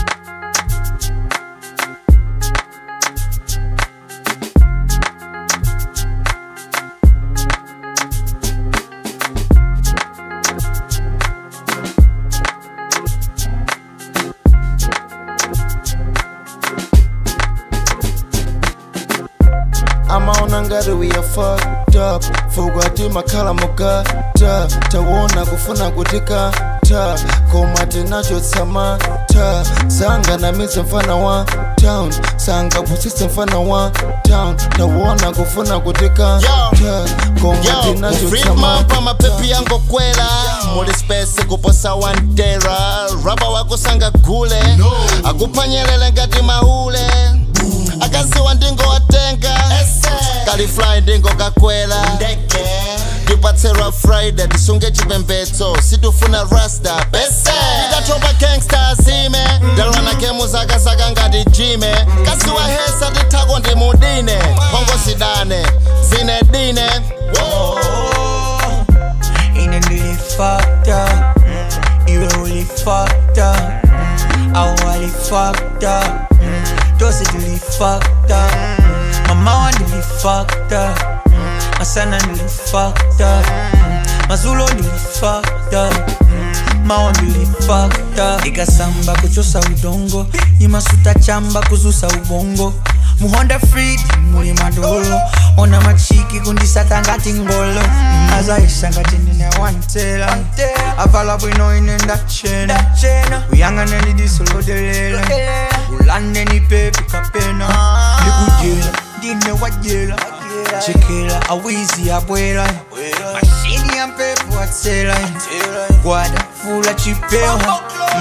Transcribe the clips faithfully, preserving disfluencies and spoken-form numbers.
I'm on ngati we are fucked up. Fugati makala mugata. Tawona kufuna kutika ta. Koma tinacho tsama ta. Sanga na mize mfana wa town. Sanga pusisi mfana wa town. Tawona kufuna kutika ta. Koma tinacho tsama ta. Mapepi yango kwela muli space kuposa wandera. Raba wako sanga gule akupanyelele ngati mahule. Akazi wandingo watenga Kali fly ndingo kakwela Dupatera Friday Tisunge chipembeto Situfuna rasta Pese Ikatopa gangsta zime Dalwana kemu zaka zaka ngadi jime Kasi wa hesa titago ndi mudine Hongo sidane Zine dine Ain't it really fucked up You really fucked up I really fucked up Does it really fucked up? My mom really fucked up. My son really fucked up. My Zulu really fucked up. My one really fucked up. Ika samba kuchosa udongo. Ima suta chamba kuzusa ubongo. Muhonda free, muli madolo. Ona machiki kundisata ngati ngolo. Aza isha ngati nine wantela. Avala bwino inenda chena. Uyanga neni disolo delela. Ulande ni pepe kapena. Likujela, dine wajela. Chekela, awizi abuela. Mashini ya pepe watsela. Guada, fula chipewa.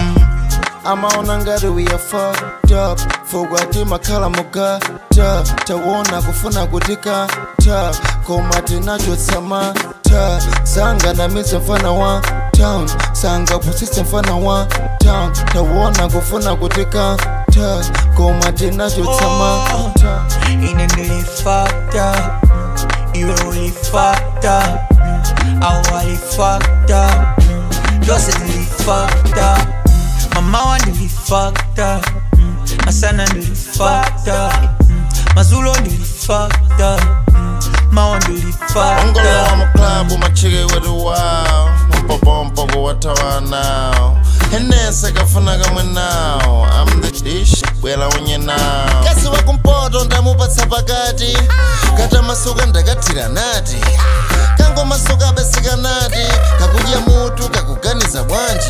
Amaona ngati we are fucked up. Fugati makala mugata. Tawona kufuna kutika ta. Koma tinacho tsama ta. Sanga na mize mfana wa town. Sanga pusisi mfana wa town. Tawona kufuna kutika ta. Koma tinacho tsama ta. Ain't it really fucked up? You really fucked up. I really fucked up. Does it really fucked up? My mom really fucked up. My son really fucked up. My Zulu really fucked up. My one really fucked up. I'm a club with my chicken with a wow. Mpopo mpopo watawa now. Henesa kafanaga mwe now. I'm the dish, wela wenye now. Kasi wakumpoto ndamupa tsapakati. Kata masuka ndakatira nati. Kango masuka besika nati. Kakuja mutu kakuganiza bwanji.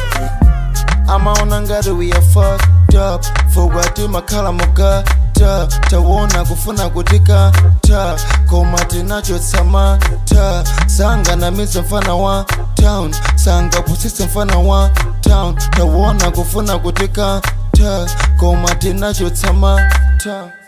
Amaona ngati we are fucked up. Fugati makala mugata. Tawona kufuna kutika ta. Koma tinacho tsama ta. Sanga na mize mfana wa town. Sanga pusisi mfana wa town. Tawona kufuna kutika ta. Koma tinacho tsama ta.